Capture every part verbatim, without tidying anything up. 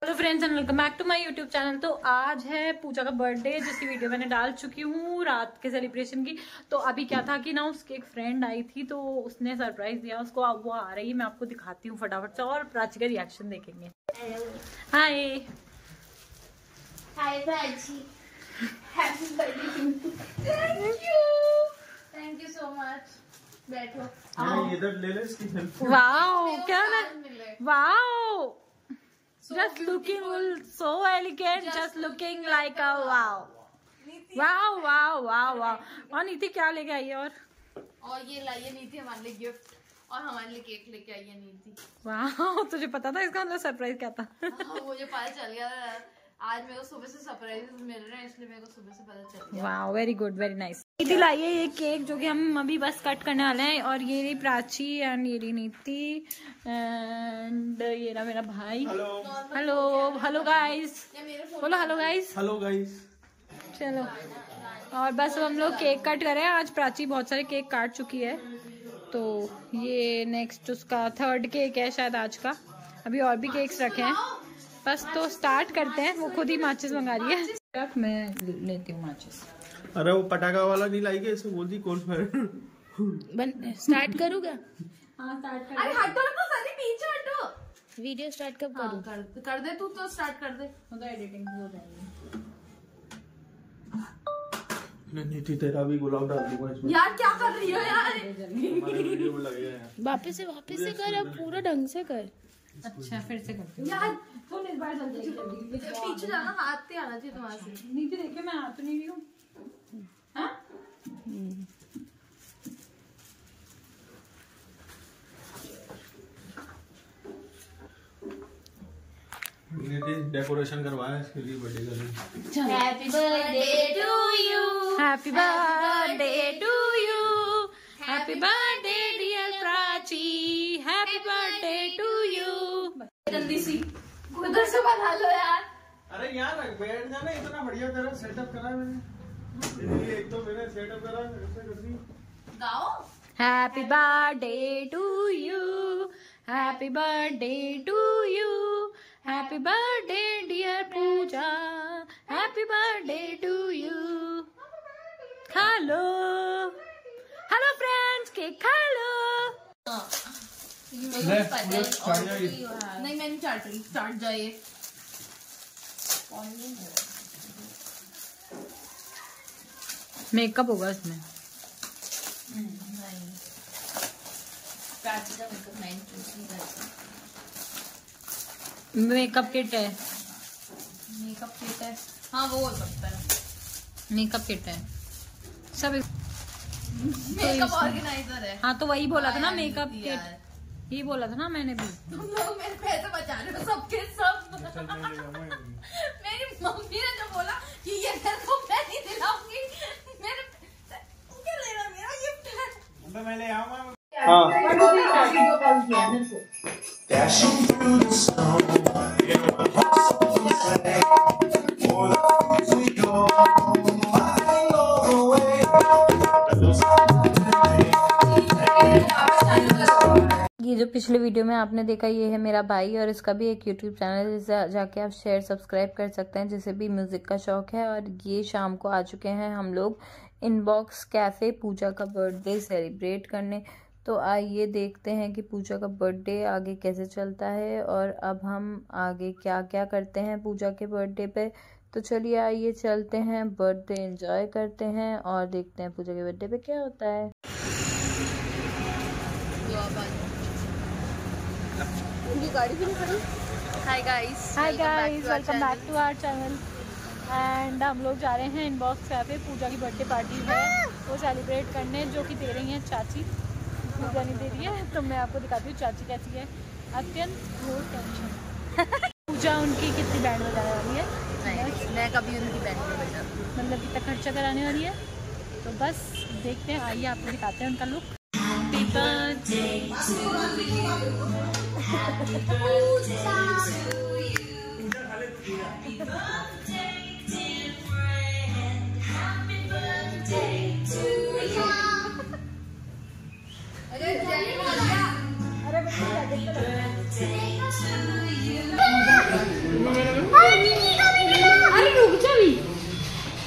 Hello friends and welcome back to my YouTube channel. तो आज है पूजा का बर्थडे, जिसकी वीडियो मैंने डाल चुकी हूँ रात के सेलिब्रेशन की। तो अभी क्या था कि ना उसकी एक फ्रेंड आई थी, तो उसने सरप्राइज दिया उसको। अब वो आ रही है, मैं आपको दिखाती हूँ फटाफट से, और प्राची का रिएक्शन देखेंगे। Hi hi Prachi, happy birthday. Thank you thank you so much. बैठो, इधर ले ले इसकी हेल्प। वाओ, क्या ना, wow, just looking so elegant, just looking like a wow, wow, wow, wow, wow। और नीति क्या लेके आई है? और और ये लाइए नीति हमारे लिए गिफ्ट, और हमारे लिए केक लेके आई है नीति। वाह, तुझे पता था इसका अंदर सरप्राइज क्या था? मुझे पता चल गया था, आज मेरे को सुबह से सरप्राइजेस मिल रहे हैं, इसलिए मेरे को सुबह से पता चल गया। वाह, वेरी गुड, वेरी नाइस। नीति लाई है ये केक, जो कि हम अभी बस कट करने वाले हैं। और ये रही प्राची एंड ये रही नीति एंड ये रहा मेरा भाई। हेलो हेलो हेलो गाइस, बोलो हेलो गाइस। Hello guys. चलो, और बस हम लोग केक कट करें। आज प्राची बहुत सारे केक काट चुकी है, तो ये नेक्स्ट उसका थर्ड केक है शायद आज का। अभी और भी केक्स रखे हैं, बस तो स्टार्ट करते हैं। वो खुद ही माचिस मंगा रही है, अब मैं लेती हूँ माचिस। अरे वो पटाखा वाला नहीं लाई, इसे बोल दी कौन फायर। बन स्टार्ट करूँगा? हाँ स्टार्ट कर। अरे हटो ना, सनी पीछे हटो। वीडियो स्टार्ट कब हाँ, करूँ? कर, कर दे तू, तो स्टार्ट कर दे, तो एडिटिंग हो जाएगी। नीति तेरा भी गुलाब डाल दूंगा इसमें। यार क्या कर रही हो यार? हमारे वीडियो में लगेगा यार। वापस से वापस से कर, अब पूरा ढंग से कर। अच्छा फिर से करती हूँ यार तुम इस बार जल्दी जल्दी पीछे जाना, हाथ पे आना चाहिए तुम्हारे से। नीचे देखिए, मैं आ तो नहीं रही हूँ। हाँ? डेकोरेशन करवाया इसके लिए बर्थडे का दिन। Happy birthday to you, happy birthday to you, happy birthday dear Prachi, happy birthday to you. जल्दी सी उधर से बना लो यार। अरे यार बैठ जाना, इतना बढ़िया तरह सेटअप करा है मैंने। एक तो मैंने सेटअप करा कैसे कर दी। गाओ happy birthday to you, happy birthday to you, happy birthday dear Pooja, happy birthday to you. खा लो, हेलो फ्रेंड्स, केक खा लो। ले, ले, चाट जाएगी। नहीं मैं नहीं चाट रही, चाट जाए। मेकअप होगा इसमें। नहीं, प्राची का मेकअप मैं चूज नहीं करती। मेकअप किट है, मेकअप किट है, हाँ वो हो सकता है। मेकअप किट है सब। मेकअप ऑर्गेनाइजर है। हाँ तो वही बोला था ना, हाँ, मेकअप यार। किट ये बोला था ना मैंने भी। तुम लोग मेरे पैसे बचा रहे हो सबके सब। मेरी मम्मी ने जो बोला कि ये मेरे को मैं नहीं दिलाऊंगी, मेरे क्या लेना, मेरा गिफ्ट है। मैं ले आऊंगा। Dashing through the snow, in my heart so sad. For the place we go, I know the way. ये जो पिछले वीडियो में आपने देखा, ये है मेरा भाई, और इसका भी एक यूट्यूब चैनल है, जिसे जाके आप शेयर सब्सक्राइब कर सकते हैं, जिसे भी म्यूजिक का शौक है। और ये शाम को आ चुके हैं हम लोग इनबॉक्स कैफे पूजा का बर्थडे सेलिब्रेट करने। तो आइए देखते हैं कि पूजा का बर्थडे आगे कैसे चलता है, और अब हम आगे क्या क्या करते हैं पूजा के बर्थडे पे। तो चलिए आइए चलते हैं, बर्थडे एंजॉय करते हैं और देखते हैं पूजा के बर्थडे पे क्या होता है। गाड़ी भी नहीं खड़ी। Hi guys, hi guys, welcome back to our channel. And हम लोग जा रहे हैं इनबॉक्स कैफे, पूजा की बर्थडे पार्टी है वो सेलिब्रेट करने, जो कि दे रही हैं चाची। पूजा नहीं दे रही है, तो मैं आपको दिखाती हूँ चाची कैसी है। अत्यंत घोर टेंशन। पूजा उनकी कितनी बैंड बजाने वाली है? नहीं, मैं कभी उनकी बैंड में बजाती हूँ। मतलब कितना खर्चा कराने वाली है, तो बस देखते हैं। आइए आपको दिखाते हैं उनका look. Happy birthday to you, happy birthday to you, happy birthday dear friend, happy birthday to you. अरे जल्दी बोल, अरे बच्चे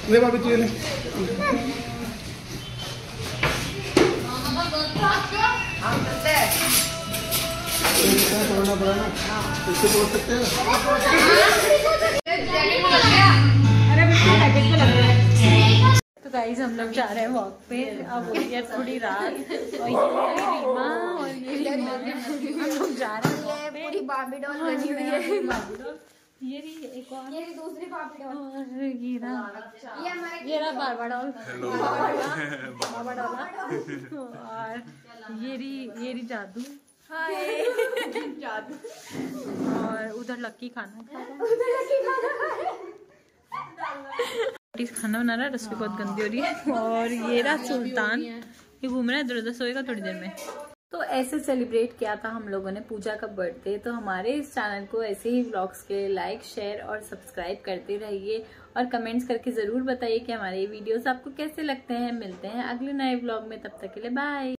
ले भाभी तू ये ले। पढ़ना पड़ा ना, इससे बोल सकते हैं। तो गाइस हम लोग जा रहे हैं वॉक पे। अब हो गई है थोड़ी रात और ये रीमा और ये रीमा हम लोग जा रहे हैं वॉक पे। पूरी बार्बी डॉल बनी हुई है। ये रही एक और, ये रही दूसरी बार्बी डॉल और ये रहा ये हमारे ये रहा बारबा डॉल, बाबा डॉल और ये रही ये रही जादू। हाय जादू। और उधर लक्की खाना खा रहा है, खाना बना रहा है, रसोई बहुत गंदी हो रही है। और ये रहा सुल्तान, ये घूम रहा है इधर उधर, सोएगा थोड़ी देर में। तो ऐसे सेलिब्रेट किया था हम लोगों ने पूजा का बर्थडे। तो हमारे इस चैनल को ऐसे ही व्लॉग्स के लाइक शेयर और सब्सक्राइब करते रहिए और कमेंट्स करके जरूर बताइए कि हमारे ये वीडियोस आपको कैसे लगते हैं। मिलते हैं अगले नए व्लॉग में, तब तक के लिए बाय।